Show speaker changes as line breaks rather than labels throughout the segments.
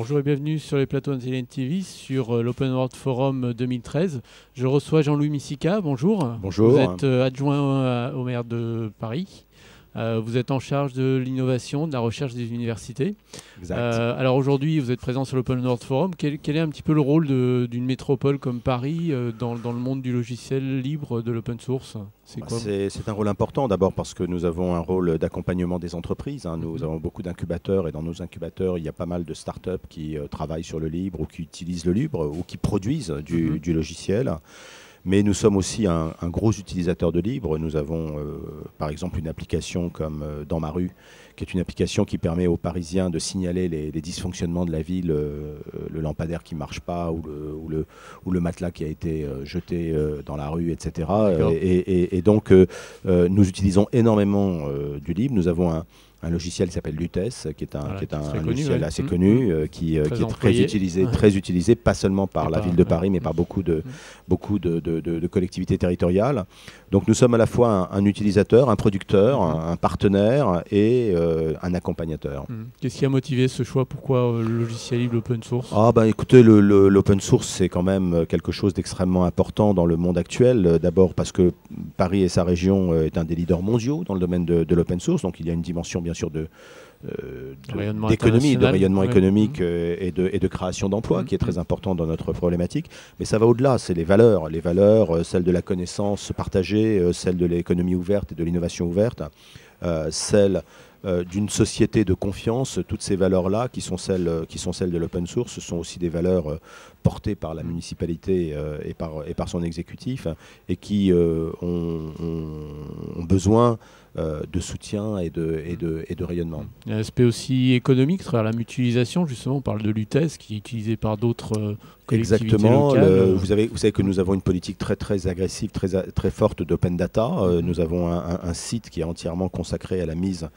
Bonjour et bienvenue sur les plateaux d'Intelligent TV sur l'Open World Forum 2013. Je reçois Jean-Louis Missica, bonjour.
Bonjour.
Vous êtes adjoint au maire de Paris. Vous êtes en charge de l'innovation, de la recherche des universités.
Exact.
Alors aujourd'hui, vous êtes présent sur l'Open World Forum. Quel est un petit peu le rôle d'une métropole comme Paris dans le monde du logiciel libre, de l'open source?
C'est un rôle important, d'abord parce que nous avons un rôle d'accompagnement des entreprises. Nous avons beaucoup d'incubateurs et dans nos incubateurs, il y a pas mal de startups qui travaillent sur le libre ou qui utilisent le libre ou qui produisent du logiciel. Mais nous sommes aussi un gros utilisateur de libre. Nous avons par exemple une application comme Dans ma rue, qui est une application qui permet aux Parisiens de signaler les dysfonctionnements de la ville, le lampadaire qui ne marche pas ou le matelas qui a été jeté dans la rue, etc. Et donc nous utilisons énormément du libre. Nous avons un logiciel qui s'ppelle Lutèce, qui est un logiciel assez connu, qui est très utilisé, pas seulement par la ville de Paris, mais par beaucoup de collectivités territoriales. Donc nous sommes à la fois un utilisateur, un producteur, un partenaire et un accompagnateur.
Qu'est-ce qui a motivé ce choix? Pourquoi le logiciel libre, l'open source?
Écoutez, l'open source, c'est quand même quelque chose d'extrêmement important dans le monde actuel. D'abord parce que Paris et sa région est un des leaders mondiaux dans le domaine de l'open source, donc il y a une dimension bien sûr d'économie, de rayonnement économique et de création d'emplois qui est très important dans notre problématique. Mais ça va au-delà, c'est les valeurs, celles de la connaissance partagée, celles de l'économie ouverte et de l'innovation ouverte, celles d'une société de confiance. Toutes ces valeurs-là, qui sont celles de l'open source, ce sont aussi des valeurs portées par la municipalité et par son exécutif, et qui ont besoin de soutien et de rayonnement.
Il y a un aspect aussi économique, à travers la mutualisation, justement, on parle de Lutèce, qui est utilisé par d'autres collectivités locales.
Vous savez que nous avons une politique très agressive, très forte d'open data. Nous avons un site qui est entièrement consacré à la mise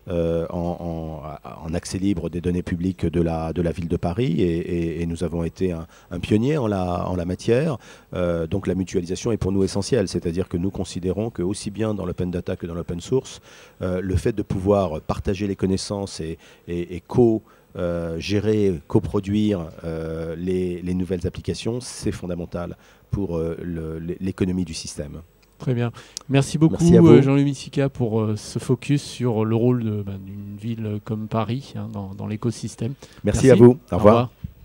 en accès libre des données publiques de la ville de Paris, et nous avons été un pionnier en la matière. Donc la mutualisation est pour nous essentielle, c'est-à-dire que nous considérons que aussi bien dans l'open data que dans l'open source, le fait de pouvoir partager les connaissances et gérer, coproduire les nouvelles applications, c'est fondamental pour l'économie du système.
Très bien. Merci beaucoup Jean-Louis Missica pour ce focus sur le rôle d'une ville comme Paris dans l'écosystème.
Merci à vous. Au revoir.